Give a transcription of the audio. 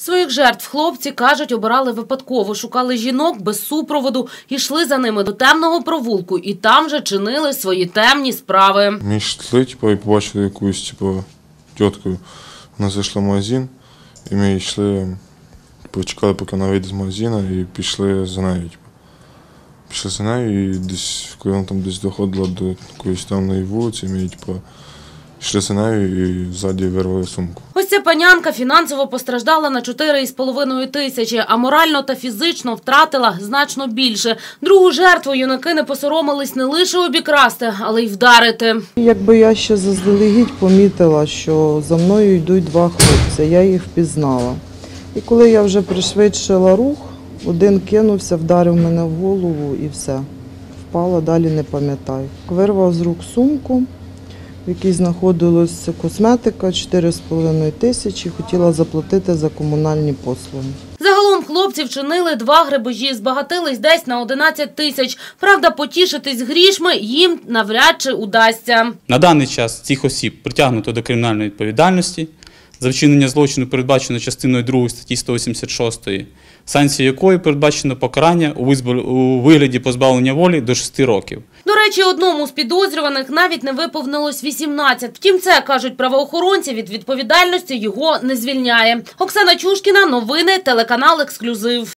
Своїх жертв хлопці, кажуть, обирали випадково, шукали жінок без супроводу, йшли за ними до темного провулку і там же чинили свої темні справи. Ми йшли і побачили якусь тітку, вона зайшла в магазин, і ми йшли, почекали, поки вона вийде з магазину, і пішли за нею. Пішли за нею, і десь, коли вона там десь доходила до якоїсь темної вулиці, ми йшли за нею і ззаді вирвали сумку. Ось ця панянка фінансово постраждала на 4,5 тисячі, а морально та фізично втратила значно більше. Другу жертву юнаки не посоромились не лише обікрасти, але й вдарити. Якби я ще заздалегідь помітила, що за мною йдуть два хлопці, я їх впізнала. І коли я вже пришвидшила рух, один кинувся, вдарив мене в голову і все. Впала, далі не пам'ятаю. Вирвав з рук сумку, в якій знаходилася косметика, 4,5 тисячі, хотіла заплатити за комунальні послуги. Загалом хлопці вчинили 2 грабежі, збагатились десь на 11 тисяч. Правда, потішитись грішми їм навряд чи удасться. На даний час цих осіб притягнуто до кримінальної відповідальності за вчинення злочину, передбачено частиною 2 статті 186, санкцією якої передбачено покарання у вигляді позбавлення волі до 6 років. До речі, одному з підозрюваних навіть не виповнилось 18. Втім, це, кажуть правоохоронці, від відповідальності його не звільняє. Оксана Чушкіна, новини, телеканал «Ексклюзив».